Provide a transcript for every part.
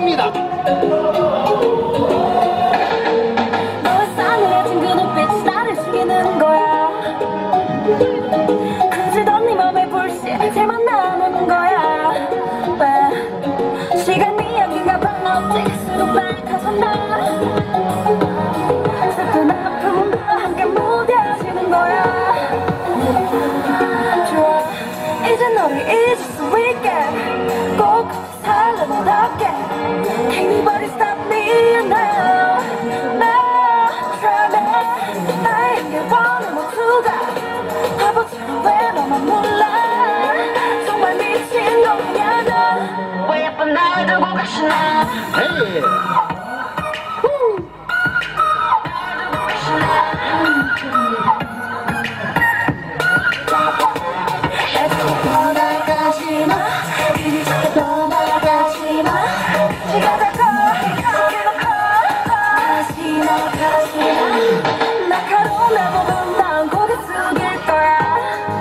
갑니다. 너의 싸늘해진 그 눈빛이 나를 죽이는 거야. 그지던 네 맘의 불씨새만 남은 거야. 왜 시간이 여긴가 반없지 갈수록 빨리 가잖아. 슬픈 아픔과 함께 무뎌지는 거야. 좋아 이제 너를 잊을 수 있게 꼭 살려놓게. Can nobody stop me now. Now try me. 나에게 원하는 모두가 바보처럼 왜 너만 몰라. 정말 미친 놈이야 너. 왜 예쁜 날 두고 가시나. 헤이. 떠나가지마. 이리 떠나가지마. 시간 잡고 이렇게 가지마. 날카로운 내 부분 난 고개 숙일 거야.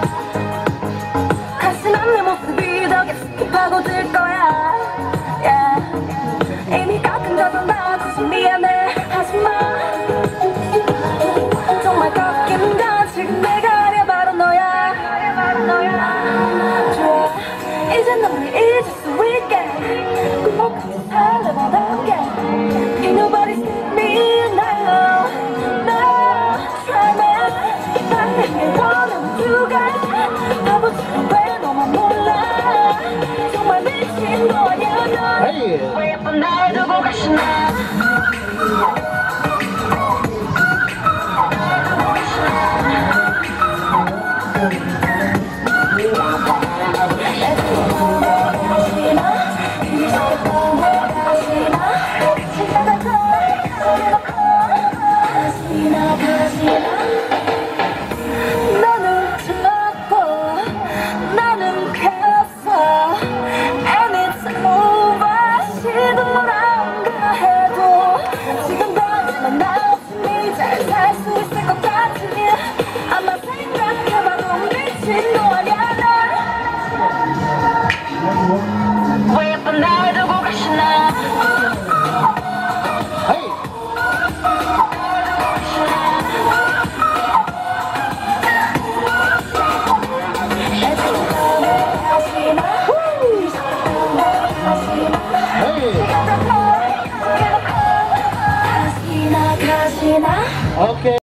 가시난 내 모습이 더 깊이 파고들 거야. yeah. 이미 가끔 젖어나 굳이 미안해 하지마. 정말 꺾이는 건 지금 내가 아려 바로 너야. 좋아 이제 너를 잊을 수 있게 꼭 살려봐달게. Ain't nobody